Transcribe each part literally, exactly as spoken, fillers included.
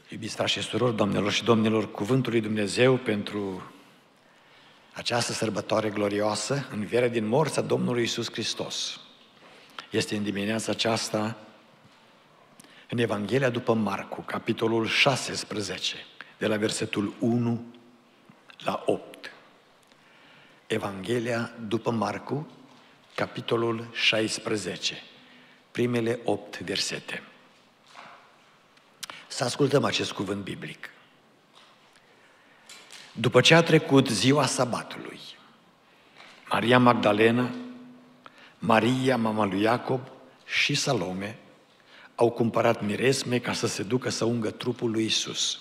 Iubiți frați și surori, doamnelor și domnilor, cuvântul lui Dumnezeu pentru această sărbătoare glorioasă, învierea din morți a Domnului Iisus Hristos, este în dimineața aceasta în Evanghelia după Marcu, capitolul șaisprezece, de la versetul unu la opt. Evanghelia după Marcu, capitolul șaisprezece, primele opt versete. Să ascultăm acest cuvânt biblic. După ce a trecut ziua sabatului, Maria Magdalena, Maria, mama lui Iacob și Salome au cumpărat miresme ca să se ducă să ungă trupul lui Iisus.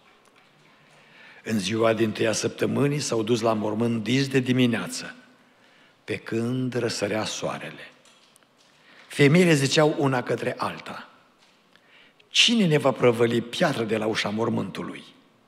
În ziua din tâia săptămânii s-au dus la mormânt dis de dimineață, pe când răsărea soarele. Femeile ziceau una către alta: cine ne va prăvăli piatra de la ușa mormântului?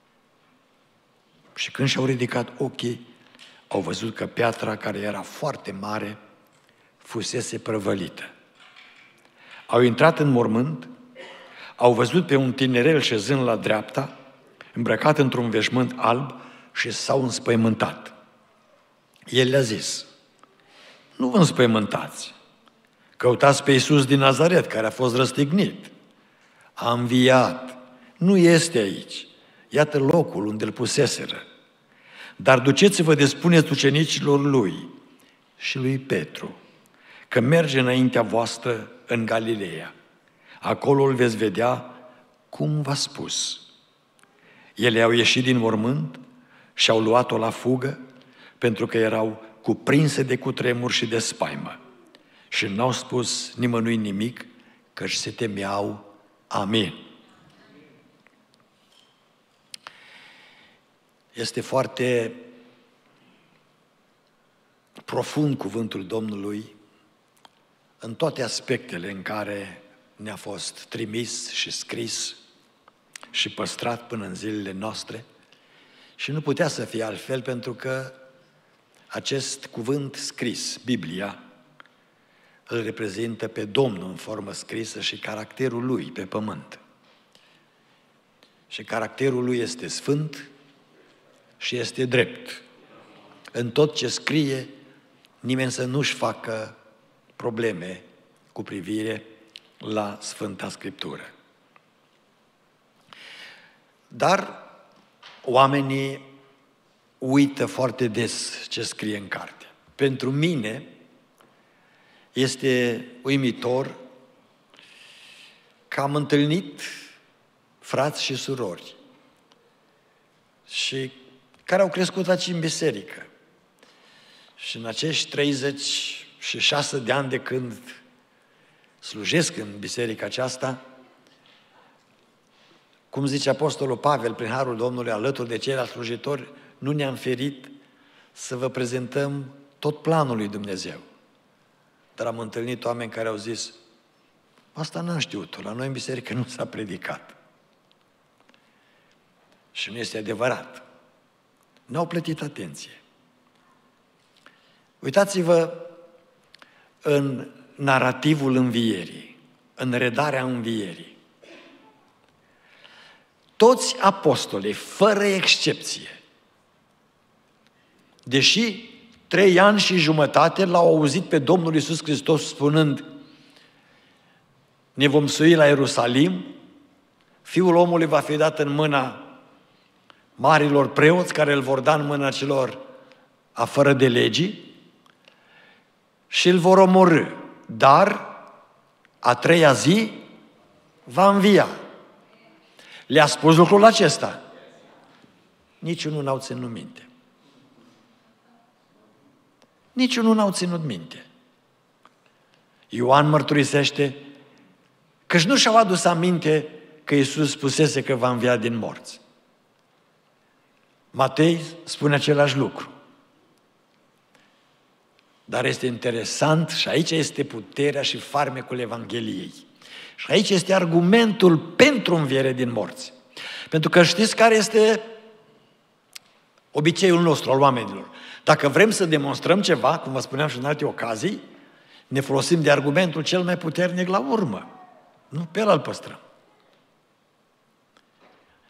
Și când și-au ridicat ochii, au văzut că piatra, care era foarte mare, fusese prăvălită. Au intrat în mormânt, au văzut pe un tinerel șezând la dreapta, îmbrăcat într-un veșmânt alb, și s-au înspăimântat. El le-a zis: nu vă înspăimântați, căutați pe Iisus din Nazaret, care a fost răstignit. A înviat, nu este aici. Iată locul unde îl puseseră. Dar duceți-vă de spuneți ucenicilor lui și lui Petru că merge înaintea voastră în Galileea. Acolo îl veți vedea cum v-a spus. Ele au ieșit din mormânt și au luat-o la fugă, pentru că erau cuprinse de cutremur și de spaimă. Și n-au spus nimănui nimic, căci se temeau. Amin. Este foarte profund cuvântul Domnului în toate aspectele în care ne-a fost trimis și scris și păstrat până în zilele noastre, și nu putea să fie altfel, pentru că acest cuvânt scris, Biblia, îl reprezintă pe Domnul în formă scrisă și caracterul Lui pe pământ. Și caracterul Lui este sfânt și este drept. În tot ce scrie, nimeni să nu-și facă probleme cu privire la Sfânta Scriptură. Dar oamenii uită foarte des ce scrie în carte. Pentru mine este uimitor că am întâlnit frați și surori și care au crescut aici în biserică. Și în acești treizeci și șase de ani de când slujesc în biserica aceasta, cum zice Apostolul Pavel, prin harul Domnului, alături de ceilalți slujitori, nu ne-am ferit să vă prezentăm tot planul lui Dumnezeu. Dar am întâlnit oameni care au zis: asta n-am știut-o, la noi în biserică nu s-a predicat. Și nu este adevărat. N-au plătit atenție. Uitați-vă în narativul învierii, în redarea învierii. Toți apostolii, fără excepție, deși trei ani și jumătate l-au auzit pe Domnul Iisus Hristos spunând: ne vom sui la Ierusalim, Fiul omului va fi dat în mâna marilor preoți, care îl vor da în mâna celor afară de legii și îl vor omorî. Dar a treia zi va învia. Le-a spus lucrul acesta. Niciunul n-au ținut minte. Niciunul n-au ținut minte. Ioan mărturisește că nu și-au adus aminte că Iisus spusese că va învia din morți. Matei spune același lucru. Dar este interesant, și aici este puterea și farmecul Evangheliei. Și aici este argumentul pentru înviere din morți. Pentru că știți care este obiceiul nostru, al oamenilor? Dacă vrem să demonstrăm ceva, cum vă spuneam și în alte ocazii, ne folosim de argumentul cel mai puternic la urmă. Nu pe ăla îl păstrăm.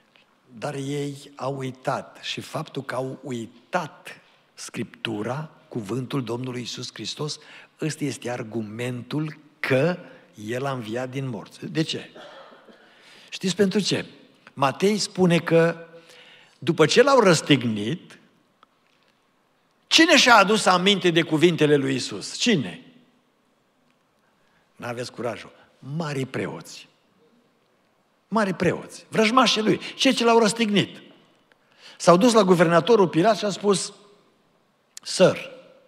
dar ei au uitat. Și faptul că au uitat Scriptura, cuvântul Domnului Iisus Hristos, ăsta este argumentul că El a înviat din morți. De ce? Știți pentru ce? Matei spune că după ce l-au răstignit, cine și-a adus aminte de cuvintele lui Iisus? Cine? N-aveți curajul. Marii preoți. Marii preoți. Vrăjmașii lui. Cei ce l-au răstignit. S-au dus la guvernatorul Pilat și a spus: Sir,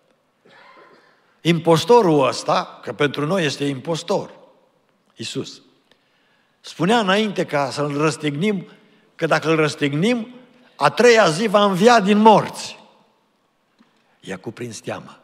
impostorul ăsta, că pentru noi este impostor, Iisus, spunea înainte ca să-l răstignim, că dacă îl răstignim, a treia zi va învia din morți. I-a cuprins teama.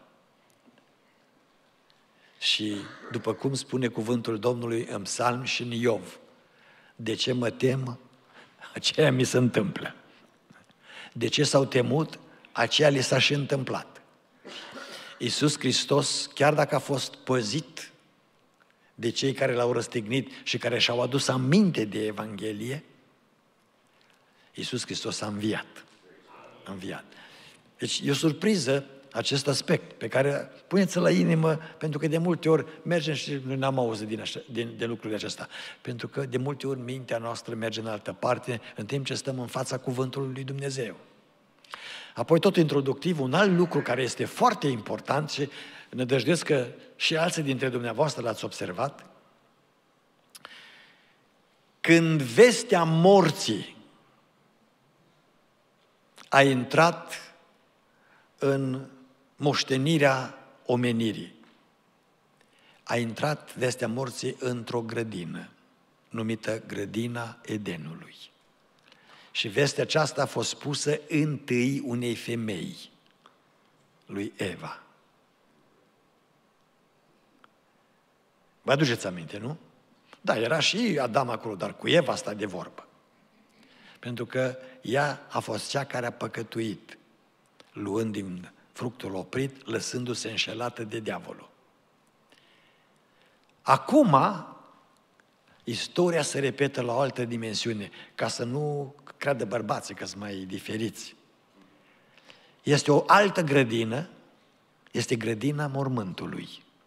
Și după cum spune cuvântul Domnului în Psalm și în Iov, de ce mă tem, aceea mi se întâmplă. De ce s-au temut, aceea li s-a și întâmplat. Iisus Hristos, chiar dacă a fost păzit de cei care l-au răstignit și care și-au adus aminte de Evanghelie, Iisus Hristos a înviat. A înviat. Deci e o surpriză acest aspect pe care puneți-l la inimă, pentru că de multe ori mergem și noi n-am auzit din așa, din, de lucrurile acestea. Pentru că de multe ori mintea noastră merge în altă parte în timp ce stăm în fața cuvântului lui Dumnezeu. Apoi tot introductiv, un alt lucru care este foarte important și nădăjduiesc că și alții dintre dumneavoastră l-ați observat, când vestea morții a intrat în moștenirea omenirii, a intrat vestea morții într-o grădină numită Grădina Edenului. Și vestea aceasta a fost pusă întâi unei femei, lui Eva. Vă aduceți aminte, nu? Da, era și Adam acolo, dar cu Eva sta de vorbă. Pentru că ea a fost cea care a păcătuit, luând din fructul oprit, lăsându-se înșelată de diavolul. Acum, istoria se repetă la o altă dimensiune, ca să nu creadă bărbații că sunt mai diferiți. Este o altă grădină, este grădina mormântului.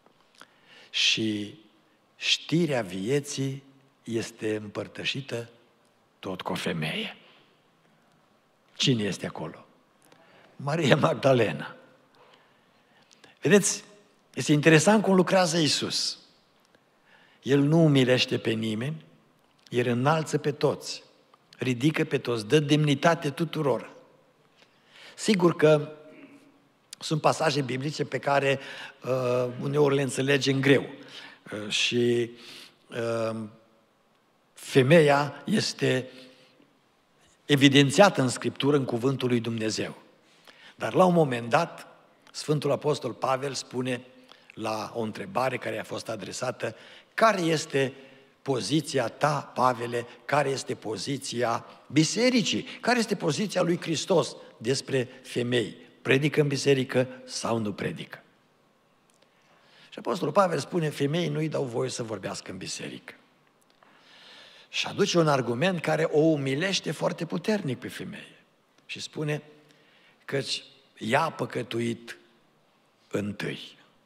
Și știrea vieții este împărtășită tot cu o femeie. Cine este acolo? Maria Magdalena. Vedeți, este interesant cum lucrează Iisus. El nu umilește pe nimeni, El înalță pe toți, ridică pe toți, dă demnitate tuturor. Sigur că sunt pasaje biblice pe care uh, uneori le înțelegem greu. Uh, și uh, femeia este evidențiată în Scriptură, în cuvântul lui Dumnezeu. Dar la un moment dat, Sfântul Apostol Pavel spune la o întrebare care a fost adresată: care este poziția ta, Pavele, care este poziția bisericii, care este poziția lui Hristos despre femei? Predică în biserică sau nu predică? Și Apostolul Pavel spune: femeii nu-i dau voie să vorbească în biserică. Și aduce un argument care o umilește foarte puternic pe femeie. Și spune căci ea a păcătuit întâi.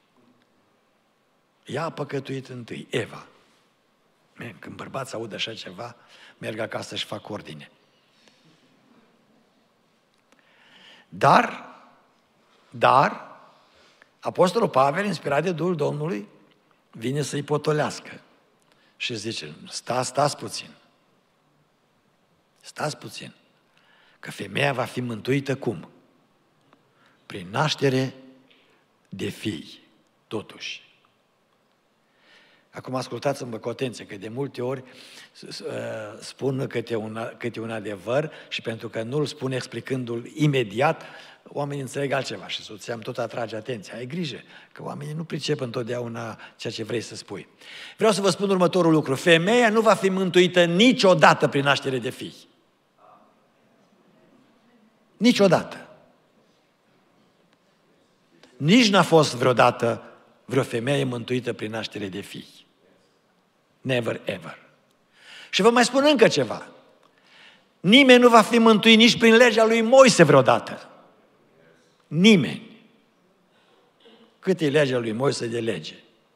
Ea a păcătuit întâi, Eva. Când bărbați aud așa ceva, merg acasă și fac ordine. Dar, dar, Apostolul Pavel, inspirat de Duhul Domnului, vine să-i potolească. Și zice: stați, stați puțin. Stați puțin. Că femeia va fi mântuită cum? Prin naștere de fii, totuși. Acum ascultați-mă cu atenție, că de multe ori spun câte un, câte un adevăr și pentru că nu-l spun explicându-l imediat, oamenii înțeleg altceva și soția îmi tot atrage atenția. Ai grijă, că oamenii nu pricep întotdeauna ceea ce vrei să spui. Vreau să vă spun următorul lucru: femeia nu va fi mântuită niciodată prin naștere de fii. Niciodată. Nici n-a fost vreodată vreo femeie mântuită prin naștere de fii. Never ever. Și vă mai spun încă ceva. Nimeni nu va fi mântuit nici prin legea lui Moise vreodată. Nimeni. Cât e legea lui Moise de lege?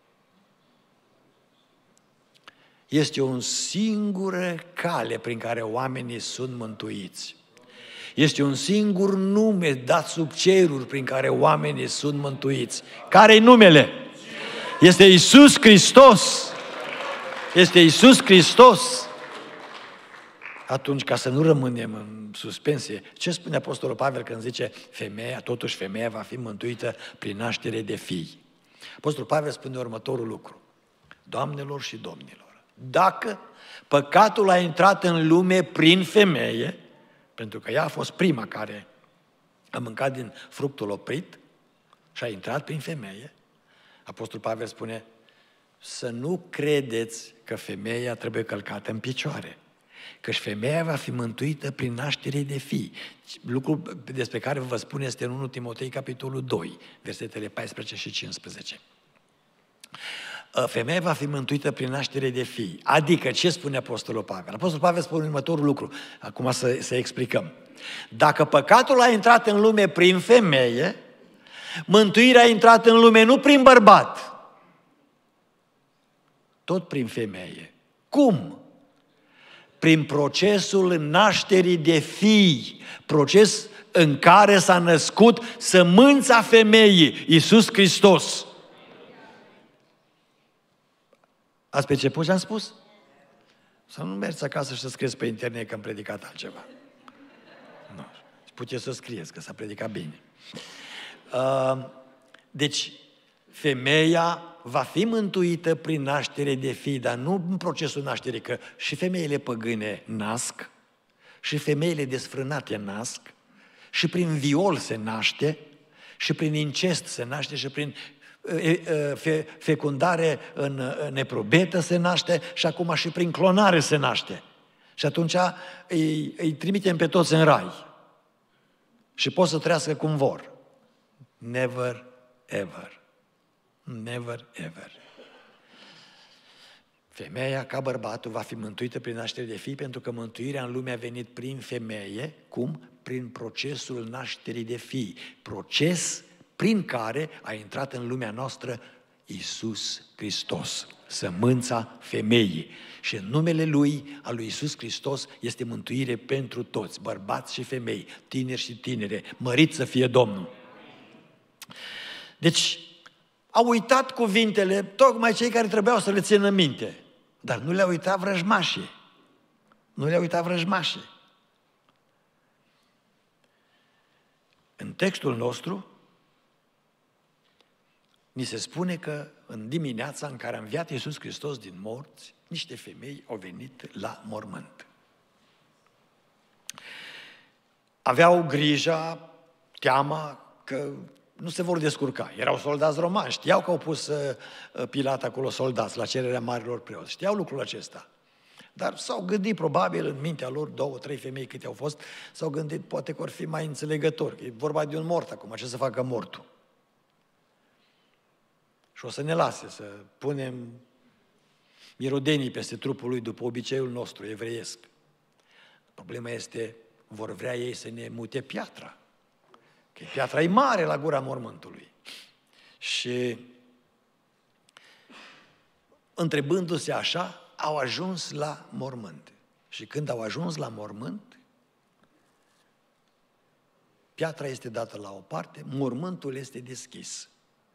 Este o singură cale prin care oamenii sunt mântuiți. Este un singur nume dat sub ceruri prin care oamenii sunt mântuiți. Care-i numele? Este Iisus Hristos. Este Iisus Hristos. Atunci, ca să nu rămânem în suspensie, ce spune Apostolul Pavel când zice femeia, totuși femeia va fi mântuită prin naștere de fii? Apostolul Pavel spune următorul lucru. Doamnelor și domnilor, dacă păcatul a intrat în lume prin femeie, pentru că ea a fost prima care a mâncat din fructul oprit și a intrat prin femeie, Apostolul Pavel spune să nu credeți că femeia trebuie călcată în picioare, căci femeia va fi mântuită prin naștere de fii. Lucrul despre care vă spun este în întâi Timotei, capitolul doi, versetele paisprezece și cincisprezece. Femeia va fi mântuită prin naștere de fii. Adică, ce spune Apostolul Pavel? Apostolul Pavel spune următorul lucru. Acum să, să explicăm. Dacă păcatul a intrat în lume prin femeie, mântuirea a intrat în lume nu prin bărbat, tot prin femeie. Cum? Prin procesul nașterii de fii, proces în care s-a născut sămânța femeii, Iisus Hristos. Ați perceput ce am spus? Să nu mergi acasă și să scrieți pe internet că am predicat altceva. Nu. Puteți să scrieți că s-a predicat bine. Uh, deci, femeia va fi mântuită prin naștere de fii, dar nu în procesul nașterii, că și femeile păgâne nasc, și femeile desfrânate nasc, și prin viol se naște, și prin incest se naște, și prin Fe, fecundare în neprobetă se naște și acum și prin clonare se naște. Și atunci îi, îi trimitem pe toți în rai. Și pot să trăiască cum vor. Never, ever. Never, ever. Femeia, ca bărbatul, va fi mântuită prin naștere de fii, pentru că mântuirea în lume a venit prin femeie. Cum? Prin procesul nașterii de fii. Proces prin care a intrat în lumea noastră Iisus Hristos, sămânța femeii. Și în numele Lui, al lui Iisus Hristos, este mântuire pentru toți, bărbați și femei, tineri și tinere, mărit să fie Domnul. Deci, au uitat cuvintele tocmai cei care trebuiau să le țină minte, dar nu le-au uitat vrăjmașii. Nu le-au uitat vrăjmașii. În textul nostru, ni se spune că în dimineața în care a înviat Iisus Hristos din morți, niște femei au venit la mormânt. Aveau grija, teama că nu se vor descurca. Erau soldați romani, știau că au pus Pilat acolo soldați la cererea marilor preoți. Știau lucrul acesta. Dar s-au gândit probabil în mintea lor, două, trei femei câte au fost, s-au gândit poate că or fi mai înțelegători. E vorba de un mort acum, ce să facă mortul? Și o să ne lase să punem mirodenii peste trupul lui după obiceiul nostru evreiesc. Problema este, vor vrea ei să ne mute piatra. Că piatra e mare la gura mormântului. Și întrebându-se așa, au ajuns la mormânt. Și când au ajuns la mormânt, piatra este dată la o parte, mormântul este deschis.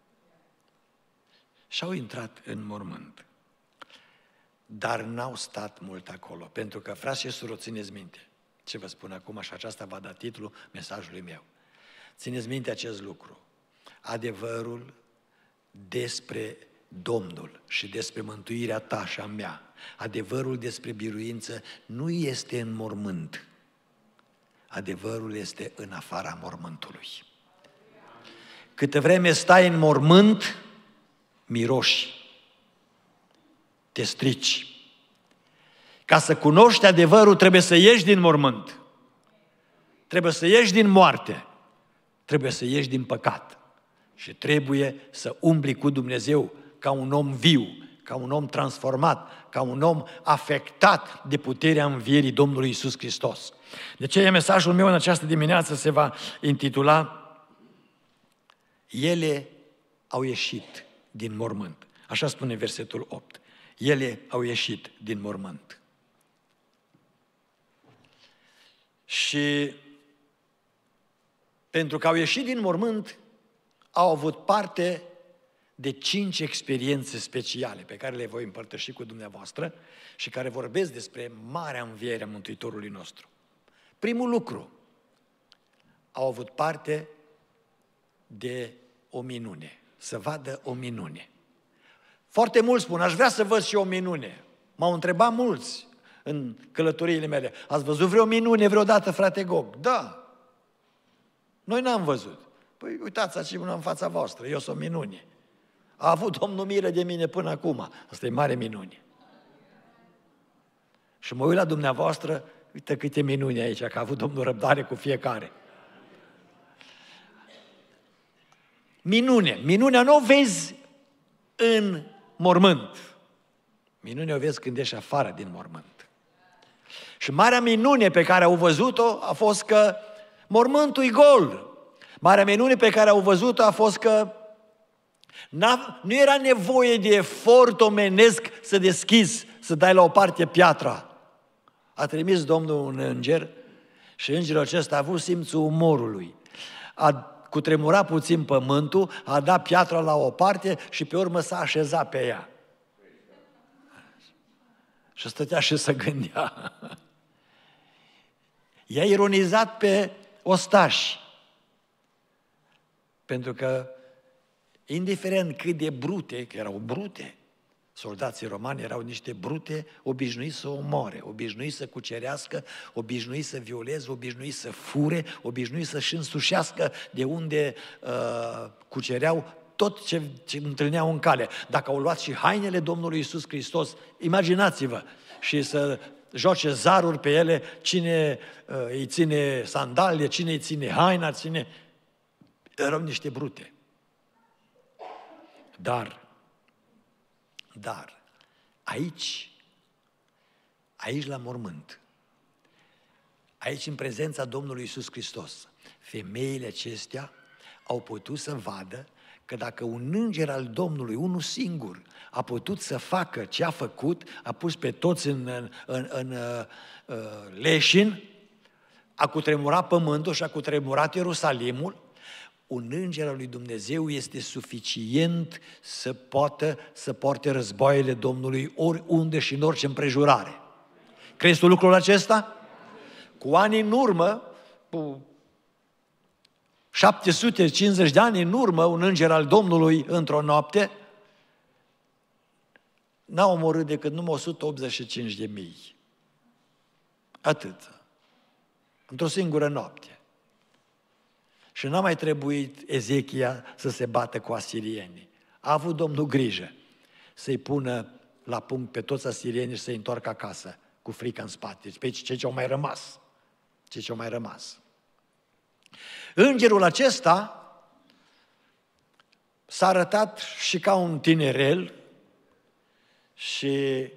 Și au intrat în mormânt. Dar n-au stat mult acolo, pentru că, frați și surori, țineți minte ce vă spun acum și aceasta va da titlul mesajului meu. Țineți minte acest lucru. Adevărul despre Domnul și despre mântuirea ta și a mea, adevărul despre biruință nu este în mormânt. Adevărul este în afara mormântului. Câtă vreme stai în mormânt, miroși, te strici. Ca să cunoști adevărul, trebuie să ieși din mormânt. Trebuie să ieși din moarte. Trebuie să ieși din păcat. Și trebuie să umbli cu Dumnezeu ca un om viu, ca un om transformat, ca un om afectat de puterea învierii Domnului Iisus Hristos. De aceea mesajul meu în această dimineață se va intitula Ele au ieșit din mormânt. Așa spune versetul opt. Ele au ieșit din mormânt. Și pentru că au ieșit din mormânt, au avut parte de cinci experiențe speciale pe care le voi împărtăși cu dumneavoastră și care vorbesc despre marea înviere a Mântuitorului nostru. Primul lucru, au avut parte de o minune, să vadă o minune. Foarte mulți spun, aș vrea să văd și o minune. M-au întrebat mulți în călătoriile mele, ați văzut vreo minune vreodată, frate Gog? Da. Noi n-am văzut. Păi uitați-ați și în fața voastră, eu sunt o minune. A avut Domnul milă de mine până acum. Asta e mare minune. Și mă uit la dumneavoastră, uite câte minuni aici, că a avut Domnul răbdare cu fiecare. Minune. Minunea nu o vezi în mormânt. Minunea o vezi când ești afară din mormânt. Și marea minune pe care au văzut-o a fost că mormântul e gol. Marea minune pe care au văzut-o a fost că nu era nevoie de efort omenesc să deschizi, să dai la o parte piatra. A trimis Domnul un înger și îngerul acesta a avut simțul umorului. A cutremurat puțin pământul, a dat piatra la o parte și pe urmă s-a așezat pe ea. Și stătea și se gândea. I-a ironizat pe ostași. Pentru că, indiferent cât de brute, că erau brute, soldații romani erau niște brute obișnuiți să omoare, obișnuiți să cucerească, obișnuiți să violeze, obișnuiți să fure, obișnuiți să-și însușească de unde uh, cucereau tot ce, ce întâlneau în cale. Dacă au luat și hainele Domnului Iisus Hristos, imaginați-vă, și să joace zaruri pe ele, cine uh, îi ține sandalie, cine îi ține haina, cine... Erau niște brute. Dar, dar, aici, aici la mormânt, aici în prezența Domnului Iisus Hristos, femeile acestea au putut să vadă că dacă un înger al Domnului, unul singur, a putut să facă ce a făcut, a pus pe toți în, în, în, în uh, uh, leșin, a cutremurat pământul și a cutremurat Ierusalimul, un înger al lui Dumnezeu este suficient să poată să poarte războaiele Domnului oriunde și în orice împrejurare. Crezi tu lucrul acesta? Cu ani în urmă, cu șapte sute cincizeci de ani în urmă, un înger al Domnului într-o noapte n-a omorât decât numai o sută optzeci și cinci de mii. Atât. Într-o singură noapte. Și n-a mai trebuit Ezechia să se bată cu asirienii. A avut Domnul grijă să-i pună la punct pe toți asirienii și să-i întoarcă acasă cu frică în spate. Pe cei ce au mai rămas. Cei ce au mai rămas. Îngerul acesta s-a arătat și ca un tinerel și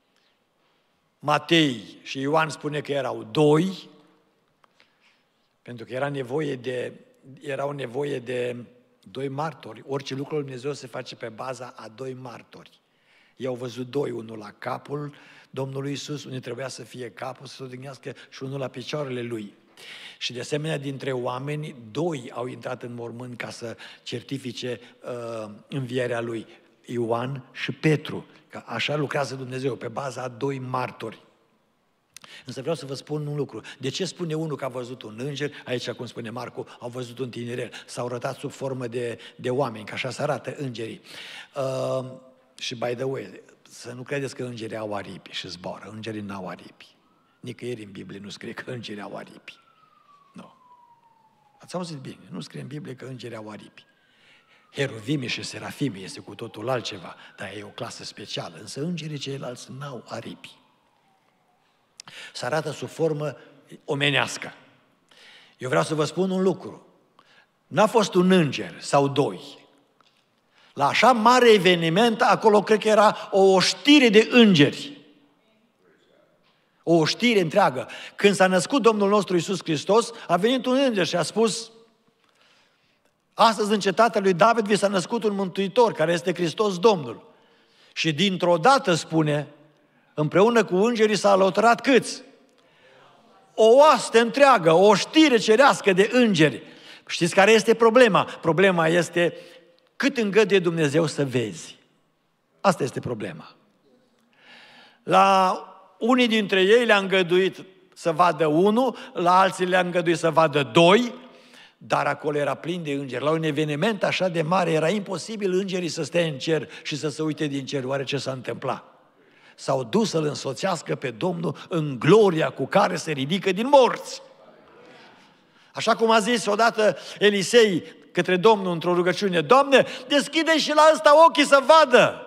Matei și Ioan spune că erau doi, pentru că era nevoie de, erau nevoie de doi martori. Orice lucru lui Dumnezeu se face pe baza a doi martori. I-au văzut doi, unul la capul Domnului Iisus, unde trebuia să fie capul, să se odihnească, și unul la picioarele lui. Și de asemenea, dintre oameni, doi au intrat în mormânt ca să certifice uh, învierea lui, Ioan și Petru. Că așa lucrează Dumnezeu, pe baza a doi martori. Însă vreau să vă spun un lucru. De ce spune unul că a văzut un înger? Aici, cum spune Marcu, au văzut un tinerel. S-au arătat sub formă de, de oameni, că așa se arată îngerii. Uh, și by the way, să nu credeți că îngerii au aripi și zboară. Îngerii n-au aripi. Nicăieri în Biblie nu scrie că îngerii au aripi. Nu. Ați auzit bine, nu scrie în Biblie că îngerii au aripi. Heruvimii și serafimii este cu totul altceva, dar e o clasă specială. Însă îngerii ceilalți n-au aripi. Se arată sub formă omenească. Eu vreau să vă spun un lucru. N-a fost un înger sau doi. La așa mare eveniment, acolo cred că era o oștire de îngeri. O oștire întreagă. Când s-a născut Domnul nostru Iisus Hristos, a venit un înger și a spus: astăzi în cetatea lui David vi s-a născut un mântuitor, care este Hristos Domnul. Și dintr-o dată, spune, împreună cu îngerii s-a alăturat câți? O oaste întreagă, o știre cerească de îngeri. Știți care este problema? Problema este cât îngăduie Dumnezeu să vezi. Asta este problema. La unii dintre ei le-a îngăduit să vadă unul, la alții le-a îngăduit să vadă doi, dar acolo era plin de îngeri. La un eveniment așa de mare era imposibil îngerii să stea în cer și să se uite din cer. Oare ce s-a întâmplat? S-au dus să-L însoțească pe Domnul în gloria cu care se ridică din morți. Așa cum a zis odată Elisei către Domnul într-o rugăciune: Doamne, deschide și la ăsta ochii să vadă.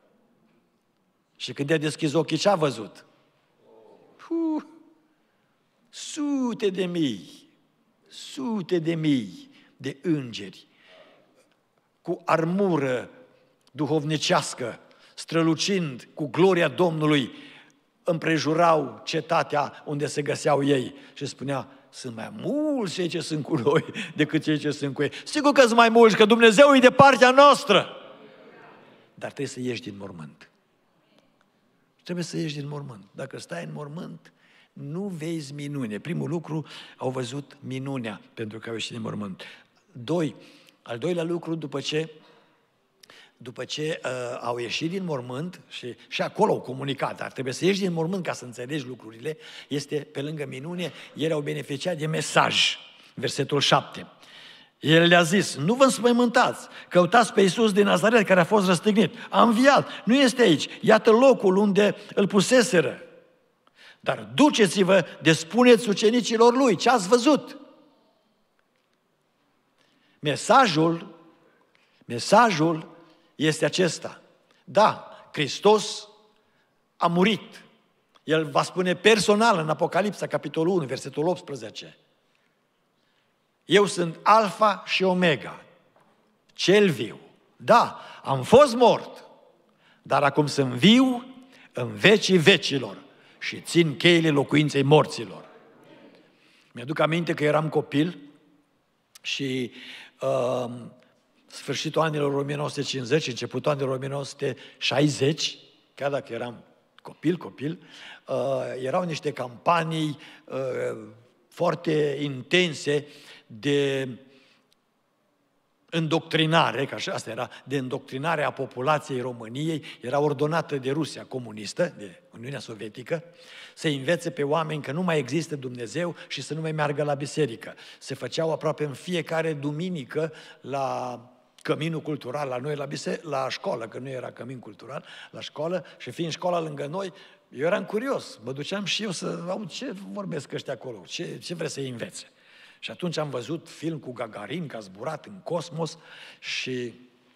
Și când i-a deschis ochii, ce a văzut? Puh, sute de mii, sute de mii de îngeri cu armură duhovnicească, strălucind cu gloria Domnului, împrejurau cetatea unde se găseau ei. Și spunea: sunt mai mulți cei ce sunt cu noi decât cei ce sunt cu ei. Sigur că sunt mai mulți, că Dumnezeu e de partea noastră. Dar trebuie să ieși din mormânt. Trebuie să ieși din mormânt. Dacă stai în mormânt, nu vezi minune. Primul lucru, au văzut minunea pentru că au ieșit din mormânt. Doi, al doilea lucru, după ce După ce uh, au ieșit din mormânt, și, și acolo au comunicat, dar trebuie să ieși din mormânt ca să înțelegi lucrurile, este pe lângă minune, ei au beneficiat de mesaj. Versetul șapte. El le-a zis: nu vă înspăimântați, căutați pe Iisus din Nazaret care a fost răstignit. A înviat, nu este aici, iată locul unde îl puseseră. Dar duceți-vă de spuneți ucenicilor lui ce ați văzut. Mesajul, mesajul este acesta. Da, Hristos a murit. El va spune personal în Apocalipsa, capitolul unu, versetul optsprezece. Eu sunt Alfa și Omega, cel viu. Da, am fost mort, dar acum sunt viu în vecii vecilor și țin cheile locuinței morților. Mi-aduc aminte că eram copil și uh, sfârșitul anilor o mie nouă sute cincizeci, începutul anilor o mie nouă sute șaizeci, chiar dacă eram copil, copil, uh, erau niște campanii uh, foarte intense de îndoctrinare, că așa asta era, de îndoctrinare a populației României, era ordonată de Rusia comunistă, de Uniunea Sovietică, să învețe pe oameni că nu mai există Dumnezeu și să nu mai meargă la biserică. Se făceau aproape în fiecare duminică la căminul cultural, la noi la, bise- la școală, că nu era cămin cultural, la școală, și fiind școala lângă noi, eu eram curios, mă duceam și eu să aud ce vorbesc ăștia acolo, ce, ce vrea să-i învețe. Și atunci am văzut film cu Gagarin, că a zburat în cosmos și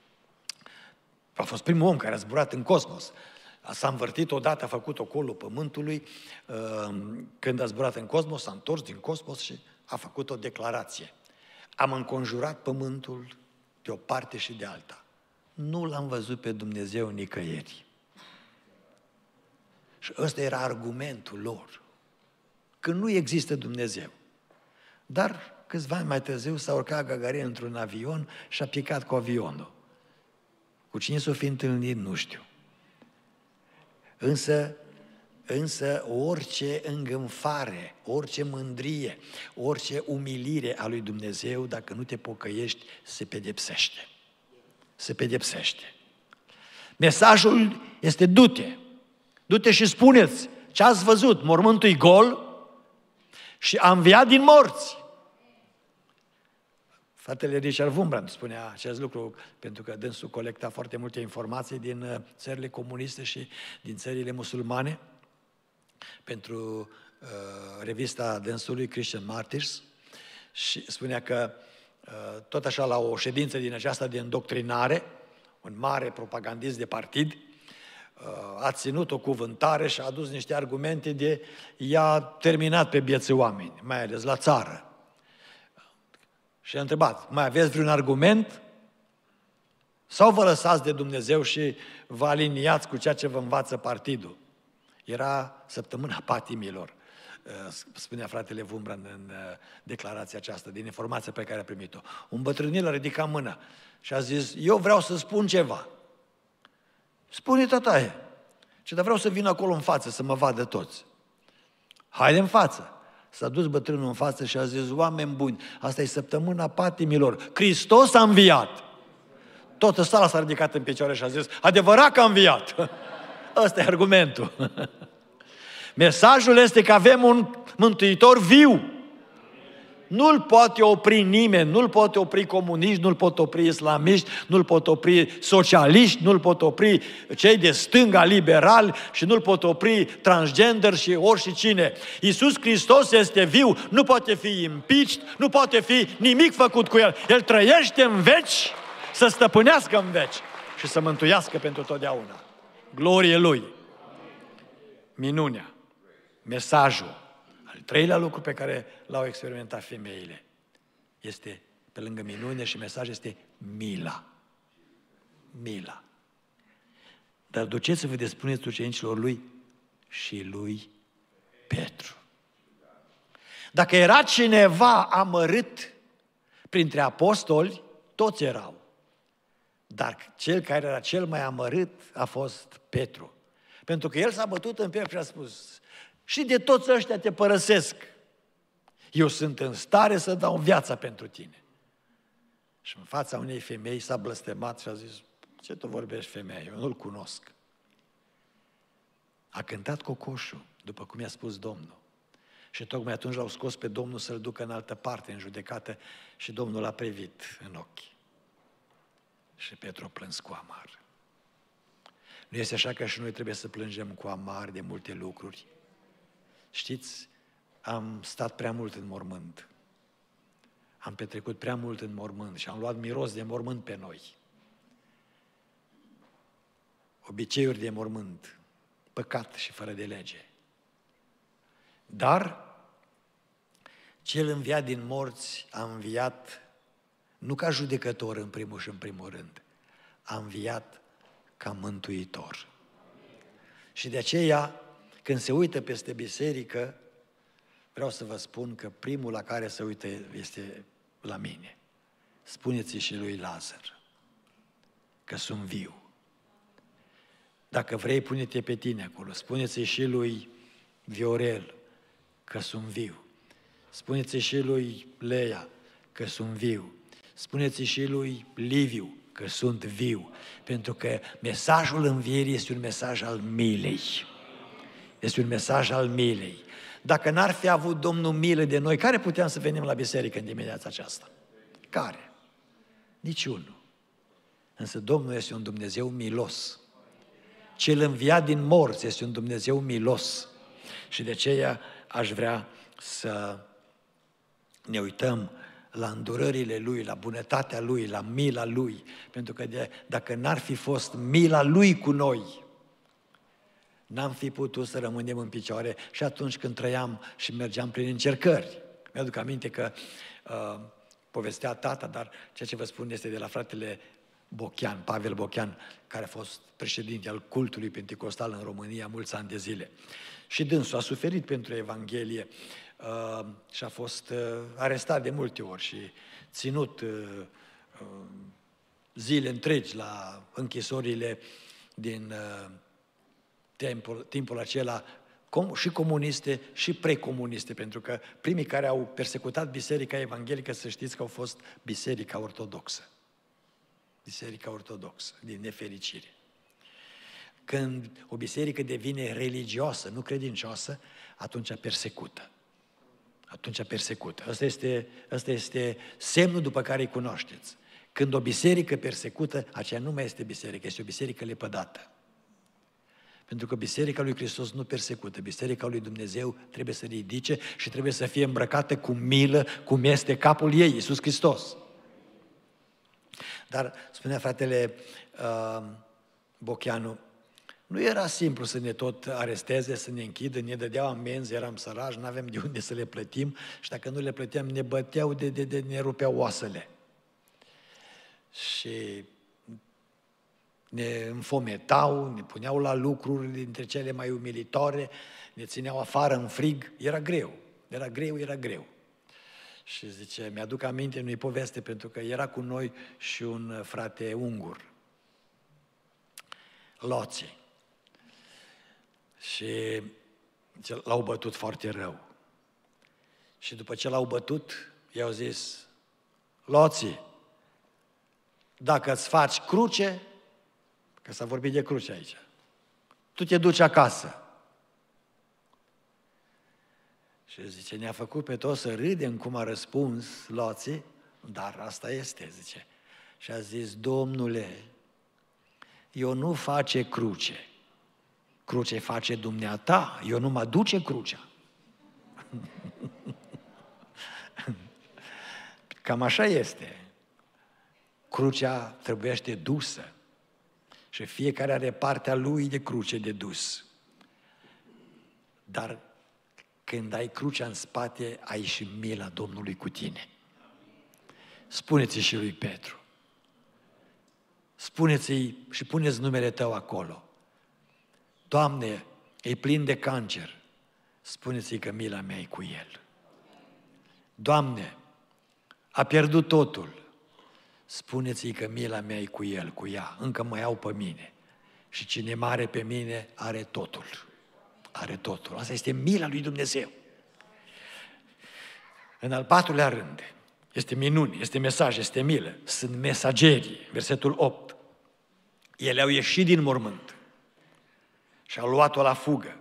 a fost primul om care a zburat în cosmos. S-a învârtit odată, a făcut ocolul Pământului, când a zburat în cosmos, s-a întors din cosmos și a făcut o declarație. Am înconjurat Pământul de o parte și de alta. Nu l-am văzut pe Dumnezeu nicăieri. Și ăsta era argumentul lor, că nu există Dumnezeu. Dar câțiva ani mai târziu s-a urcat Gagarin într-un avion și a picat cu avionul. Cu cine s-o fi întâlnit, nu știu. Însă, însă orice îngânfare, orice mândrie, orice umilire a lui Dumnezeu, dacă nu te pocăiești, se pedepsește. Se pedepsește. Mesajul este: du-te, du-te și spuneți ce ați văzut. Mormântul e gol și a înviat din morți. Fratele Richard Wurmbrand spunea acest lucru, pentru că dânsul colecta foarte multe informații din țările comuniste și din țările musulmane pentru uh, revista dânsului Christian Martyrs, și spunea că uh, tot așa la o ședință din aceasta de îndoctrinare, un mare propagandist de partid uh, a ținut o cuvântare și a adus niște argumente de i-a terminat pe vieții oameni, mai ales la țară. Și a întrebat: mai aveți vreun argument? Sau vă lăsați de Dumnezeu și vă aliniați cu ceea ce vă învață partidul? Era săptămâna patimilor, spunea fratele Vumbran în declarația aceasta, din informația pe care a primit-o. Un bătrânel a ridicat mâna și a zis, eu vreau să spun ceva. Spune, tătaie. Și dar vreau să vin acolo în față, să mă vadă toți. Haide în față. S-a dus bătrânul în față și a zis, oameni buni, asta e săptămâna patimilor. Hristos a înviat. Toată sala s-a ridicat în picioare și a zis, adevărat că a înviat. Ăsta e argumentul. Mesajul este că avem un Mântuitor viu. Nu-l poate opri nimeni, nu-l poate opri comuniști, nu-l pot opri islamiști, nu-l pot opri socialiști, nu-l pot opri cei de stânga liberali și nu-l pot opri transgender și oricine. Iisus Hristos este viu, nu poate fi impeached, nu poate fi nimic făcut cu El. El trăiește în veci, să stăpânească în veci și să mântuiască pentru totdeauna. Glorie Lui! Minunea, mesajul. Al treilea lucru pe care l-au experimentat femeile este, pe lângă minune și mesaj, este mila. Mila. Dar duceți-vă de spuneți ucenicilor Lui și lui Petru. Dacă era cineva amărât printre apostoli, toți erau. Dar cel care era cel mai amărât a fost Petru. Pentru că el s-a bătut în piept și a spus, și de toți ăștia te părăsesc. Eu sunt în stare să dau viața pentru tine. Și în fața unei femei s-a blăstemat și a zis, ce tu vorbești, femeie? Eu nu-l cunosc. A cântat cocoșul, după cum i-a spus Domnul. Și tocmai atunci l-au scos pe Domnul să-l ducă în altă parte, în judecată, și Domnul l-a privit în ochi. Și Petru a plâns cu amar. Nu este așa că și noi trebuie să plângem cu amar de multe lucruri? Știți, am stat prea mult în mormânt. Am petrecut prea mult în mormânt și am luat miros de mormânt pe noi. Obiceiuri de mormânt, păcat și fără de lege. Dar cel înviat din morți a înviat nu ca judecător în primul și în primul rând, a înviat ca mântuitor. Și de aceea, când se uită peste biserică, vreau să vă spun că primul la care se uită este la mine. Spuneți-i și lui Lazar că sunt viu. Dacă vrei, pune-te pe tine acolo. Spuneți-i și lui Viorel că sunt viu. Spuneți-i și lui Leia că sunt viu. Spuneți-i și lui Liviu că sunt viu. Pentru că mesajul învierii este un mesaj al milei. Este un mesaj al milei. Dacă n-ar fi avut Domnul milă de noi, care puteam să venim la biserică în dimineața aceasta? Care? Niciunul. Însă Domnul este un Dumnezeu milos. Cel înviat din morți este un Dumnezeu milos. Și de aceea aș vrea să ne uităm la îndurările Lui, la bunătatea Lui, la mila Lui. Pentru că de, dacă n-ar fi fost mila Lui cu noi, n-am fi putut să rămânem în picioare și atunci când trăiam și mergeam prin încercări. Mi-aduc aminte că uh, povestea tata, dar ceea ce vă spun este de la fratele Bochean, Pavel Bochean, care a fost președinte al cultului penticostal în România mulți ani de zile. Și dânsul a suferit pentru Evanghelie uh, și a fost uh, arestat de multe ori și ținut uh, uh, zile întregi la închisorile din uh, timpul, timpul acela, com, și comuniste și precomuniste, pentru că primii care au persecutat biserica evanghelică, să știți că au fost biserica ortodoxă. Biserica ortodoxă, din nefericire. Când o biserică devine religioasă, nu credincioasă, atunci persecută. Atunci persecută. Asta este, asta este semnul după care îi cunoașteți. Când o biserică persecută, aceea nu mai este biserică, este o biserică lepădată. Pentru că biserica lui Hristos nu persecută, biserica lui Dumnezeu trebuie să ridice și trebuie să fie îmbrăcată cu milă, cum este capul ei, Iisus Hristos. Dar, spunea fratele uh, Bocheanu, nu era simplu să ne tot aresteze, să ne închidă, ne dădeau amenzi, eram sărași, nu aveam de unde să le plătim și dacă nu le plăteam, ne băteau, de, de, de, ne rupeau oasele. Și ne înfometau, ne puneau la lucruri dintre cele mai umilitoare, ne țineau afară în frig, era greu, era greu, era greu. Și zice, mi-aduc aminte, nu-i poveste, pentru că era cu noi și un frate ungur, Loții. Și zice, l-au bătut foarte rău. Și după ce l-au bătut, i-au zis, Loții, dacă îți faci cruce, că s-a vorbit de cruce aici, tu te duci acasă. Și zice, ne-a făcut pe toți să râdem cum a răspuns Loții, dar asta este, zice. Și a zis, Domnule, eu nu face cruce, cruce face dumneata, eu nu mă duce crucea. Cam așa este. Crucea trebuiește dusă și fiecare are partea lui de cruce de dus. Dar când ai crucea în spate, ai și mila Domnului cu tine. Spuneți-i și lui Petru. Spuneți-i și puneți numele tău acolo. Doamne, e plin de cancer. Spuneți-i că mila mea e cu el. Doamne, a pierdut totul. Spuneți-i că mila mea e cu el, cu ea. Încă mă iau pe mine. Și cine mă are pe mine, are totul. Are totul. Asta este mila lui Dumnezeu. În al patrulea rând, este minuni, este mesaj, este milă. Sunt mesagerii. Versetul opt. Ele au ieșit din mormânt și au luat-o la fugă.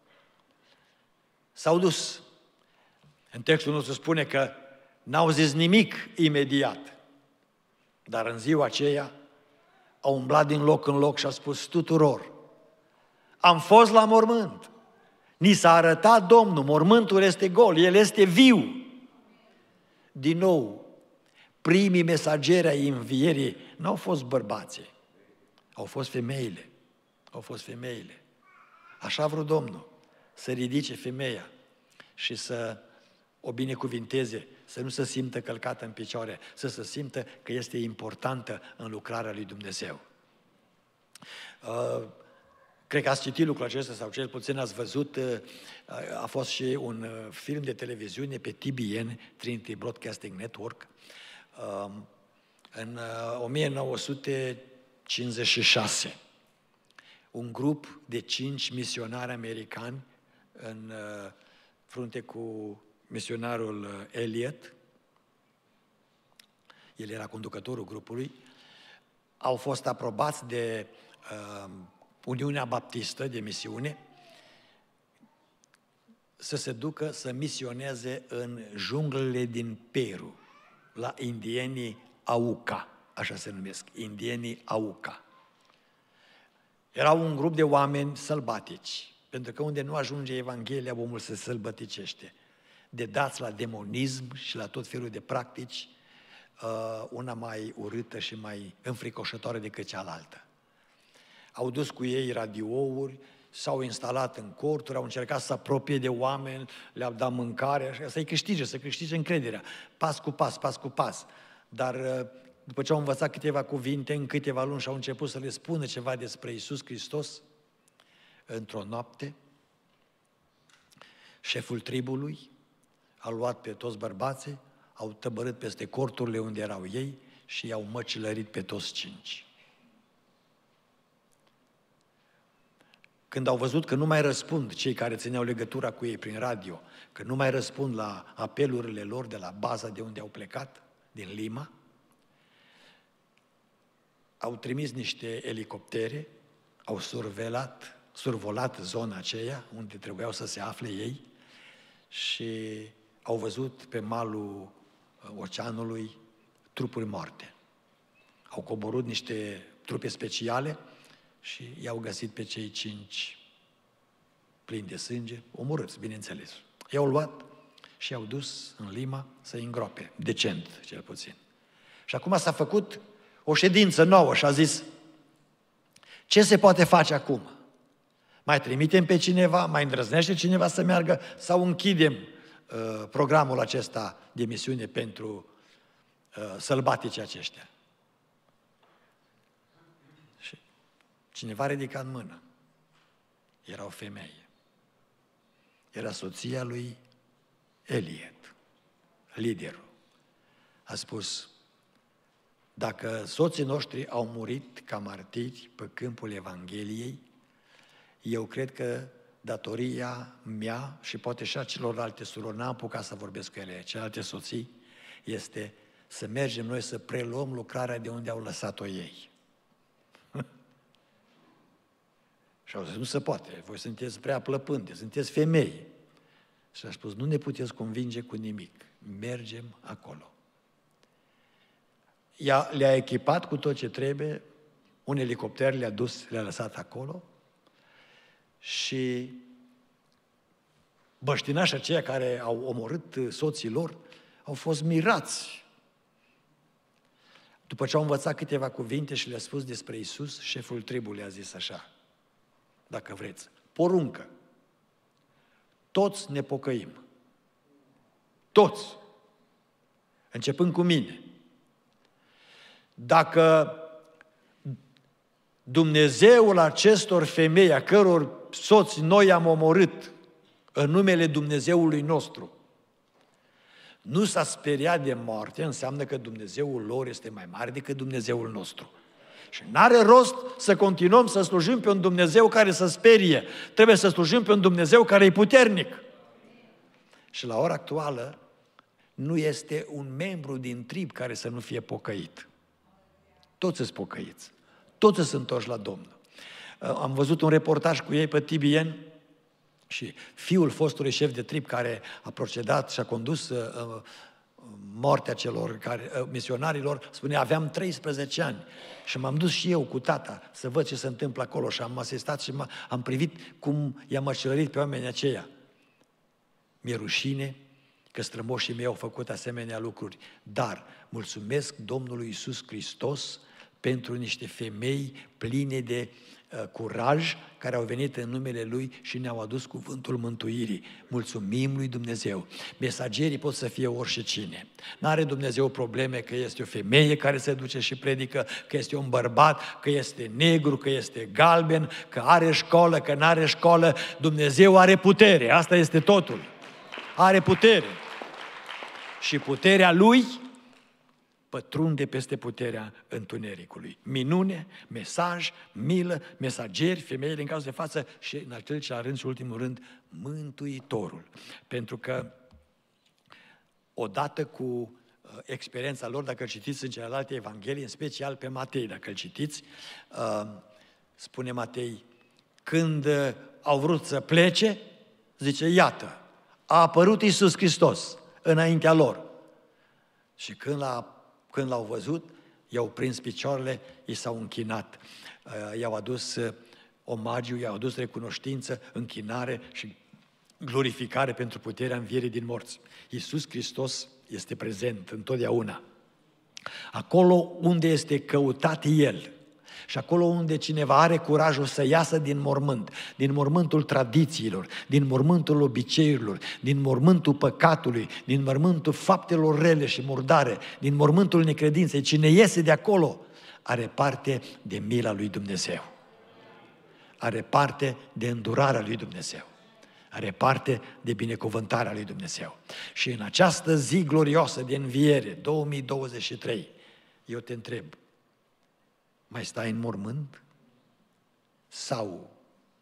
S-au dus. În textul nostru spune că n-au zis nimic imediat. Dar în ziua aceea au umblat din loc în loc și au spus tuturor, am fost la mormânt. Ni s-a arătat Domnul, mormântul este gol, el este viu. Din nou, primii mesageri ai învierii n-au fost bărbații, au fost femeile. Au fost femeile. Așa a vrut Domnul, să ridice femeia și să o binecuvinteze, să nu se simtă călcată în picioare, să se simtă că este importantă în lucrarea lui Dumnezeu. Uh, cred că ați citit lucrul acesta sau cel puțin ați văzut, uh, a fost și un uh, film de televiziune pe T B N, Trinity Broadcasting Network, uh, în uh, o mie nouă sute cincizeci și șase. Un grup de cinci misionari americani în uh, frunte cu misionarul Elliot, el era conducătorul grupului, au fost aprobați de uh, Uniunea Baptistă de Misiune să se ducă să misioneze în junglele din Peru, la indienii Auca, așa se numesc, indienii Auca. Erau un grup de oameni sălbatici, pentru că unde nu ajunge Evanghelia, omul se sălbăticește, de dați la demonism și la tot felul de practici, una mai urâtă și mai înfricoșătoare decât cealaltă. Au dus cu ei radiouri, s-au instalat în corturi, au încercat să apropie de oameni, le-au dat mâncare, să-i câștige, să câștige încrederea, pas cu pas, pas cu pas. Dar după ce au învățat câteva cuvinte, în câteva luni și-au început să le spună ceva despre Iisus Hristos, într-o noapte, șeful tribului a luat pe toți bărbații, au tăbărât peste corturile unde erau ei și i-au măcelărit pe toți cinci. Când au văzut că nu mai răspund cei care țineau legătura cu ei prin radio, că nu mai răspund la apelurile lor de la baza de unde au plecat, din Lima, au trimis niște elicoptere, au survelat, survolat zona aceea unde trebuiau să se afle ei și au văzut pe malul oceanului trupuri moarte. Au coborât niște trupe speciale și i-au găsit pe cei cinci plini de sânge, omorâți, bineînțeles. I-au luat și i-au dus în Lima să-i îngroape, decent, cel puțin. Și acum s-a făcut o ședință nouă și a zis, ce se poate face acum? Mai trimitem pe cineva, mai îndrăznește cineva să meargă sau închidem uh, programul acesta de misiune pentru uh, sălbatici aceștia? Și Cineva ridica în mână. Era o femeie. Era soția lui Eliet, liderul. A spus, dacă soții noștri au murit ca martiri pe câmpul Evangheliei, eu cred că datoria mea și poate și a celorlalte surori, n-am apucat să vorbesc cu ele, celelalte soții, este să mergem noi să preluăm lucrarea de unde au lăsat-o ei. Și au zis, nu se poate, voi sunteți prea plăpânte, sunteți femei. Și a spus, nu ne puteți convinge cu nimic, mergem acolo. Ea le-a echipat cu tot ce trebuie, un elicopter le-a dus, le-a lăsat acolo și băștinașii aceia care au omorât soții lor au fost mirați. După ce au învățat câteva cuvinte și le-a spus despre Iisus, șeful tribului a zis așa, dacă vreți, poruncă, toți ne pocăim, toți, începând cu mine. Dacă Dumnezeul acestor femei, a căror soți noi am omorât în numele Dumnezeului nostru, nu s-a speriat de moarte, înseamnă că Dumnezeul lor este mai mare decât Dumnezeul nostru. Și n-are rost să continuăm să slujim pe un Dumnezeu care să sperie. Trebuie să slujim pe un Dumnezeu care e puternic. Și la ora actuală nu este un membru din trib care să nu fie pocăit. Toți sunt pocăiți. Toți sunt întorși la Domnul. Am văzut un reportaj cu ei pe T B N și fiul fostului șef de trib care a procedat și a condus uh, moartea celor care, uh, misionarilor, spune, aveam treisprezece ani și m-am dus și eu cu tata să văd ce se întâmplă acolo și am asistat și am privit cum i-am măcelărit pe oamenii aceia. Mi-e rușine că strămoșii mei au făcut asemenea lucruri, dar mulțumesc Domnului Iisus Hristos pentru niște femei pline de uh, curaj care au venit în numele Lui și ne-au adus cuvântul mântuirii. Mulțumim lui Dumnezeu. Mesagerii pot să fie oricine. N-are Dumnezeu probleme că este o femeie care se duce și predică, că este un bărbat, că este negru, că este galben, că are școală, că n-are școală. Dumnezeu are putere. Asta este totul. Are putere. Și puterea Lui pătrunde peste puterea întunericului. Minune, mesaj, milă, mesageri, femeile în cazul de față și în al treilea rând și ultimul rând, Mântuitorul. Pentru că odată cu uh, experiența lor, dacă îl citiți în celelalte evanghelii, în special pe Matei, dacă îl citiți, uh, spune Matei, când uh, au vrut să plece, zice, iată, a apărut Iisus Hristos înaintea lor. Și când l-a Când l-au văzut, i-au prins picioarele, i s-au închinat, i-au adus omagiu, i-au adus recunoștință, închinare și glorificare pentru puterea învierii din morți. Iisus Hristos este prezent întotdeauna. Acolo unde este căutat El și acolo unde cineva are curajul să iasă din mormânt, din mormântul tradițiilor, din mormântul obiceiurilor, din mormântul păcatului, din mormântul faptelor rele și murdare, din mormântul necredinței, cine iese de acolo are parte de mila lui Dumnezeu. Are parte de îndurarea lui Dumnezeu. Are parte de binecuvântarea lui Dumnezeu. Și în această zi glorioasă de înviere, două mii douăzeci și trei, eu te întreb, mai stai în mormânt sau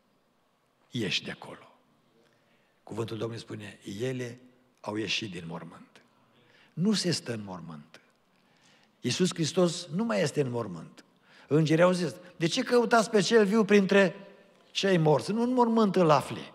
ieși de acolo? Cuvântul Domnului spune, ele au ieșit din mormânt. Nu se stă în mormânt. Iisus Hristos nu mai este în mormânt. Îngerii au zis, de ce căutați pe cel viu printre cei morți? Nu în mormânt îl afli.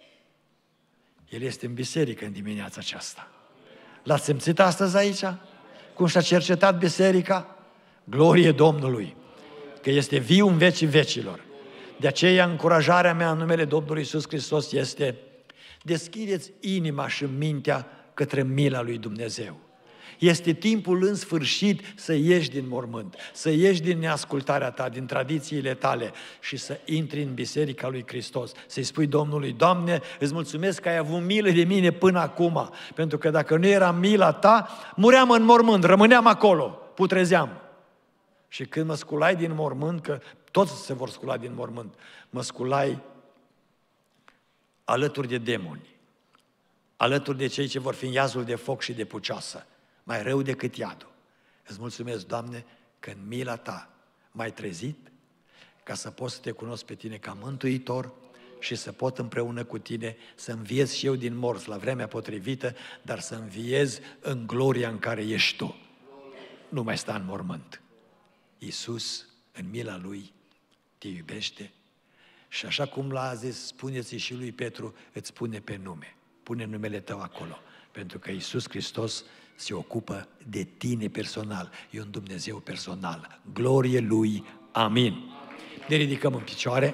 El este în biserică în dimineața aceasta. L-ați simțit astăzi aici? Cum și-a cercetat biserica? Glorie Domnului! Că este viu în vecii vecilor. De aceea încurajarea mea în numele Domnului Iisus Hristos este deschideți inima și mintea către mila lui Dumnezeu. Este timpul în sfârșit să ieși din mormânt, să ieși din neascultarea ta, din tradițiile tale și să intri în biserica lui Hristos. Să-i spui Domnului, Doamne, îți mulțumesc că ai avut milă de mine până acum, pentru că dacă nu era mila ta, muream în mormânt, rămâneam acolo, putrezeam. Și când mă sculai din mormânt, că toți se vor scula din mormânt, mă sculai alături de demoni, alături de cei ce vor fi în iazul de foc și de pucioasă, mai rău decât iadul. Îți mulțumesc, Doamne, că în mila Ta m-ai trezit ca să pot să Te cunosc pe Tine ca Mântuitor și să pot împreună cu Tine să înviez și eu din morți la vremea potrivită, dar să înviez în gloria în care ești Tu. Nu mai sta în mormânt. Iisus, în mila Lui, te iubește și așa cum l-a zis, spuneți și lui Petru, îți pune pe nume. Pune numele tău acolo, pentru că Iisus Hristos se ocupă de tine personal. E un Dumnezeu personal. Glorie Lui. Amin. Ne ridicăm în picioare.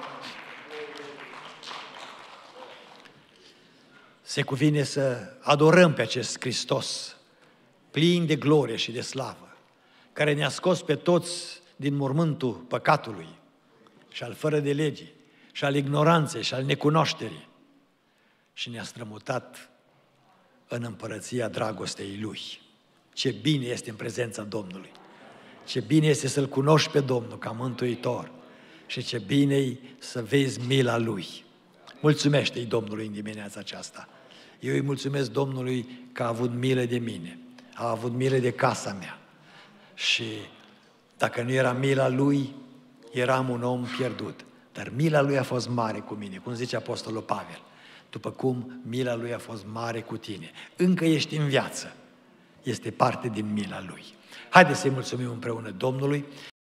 Se cuvine să adorăm pe acest Hristos, plin de glorie și de slavă, care ne-a scos pe toți din mormântul păcatului și al fără de legii și al ignoranței și al necunoașterii și ne-a strămutat în împărăția dragostei Lui. Ce bine este în prezența Domnului! Ce bine este să-L cunoști pe Domnul ca Mântuitor și ce bine e să vezi mila Lui. Mulțumește-i Domnului în dimineața aceasta. Eu îi mulțumesc Domnului că a avut milă de mine, a avut milă de casa mea și dacă nu era mila Lui, eram un om pierdut. Dar mila Lui a fost mare cu mine, cum zice Apostolul Pavel, după cum mila Lui a fost mare cu tine. Încă ești în viață, este parte din mila Lui. Haideți să-i mulțumim împreună Domnului.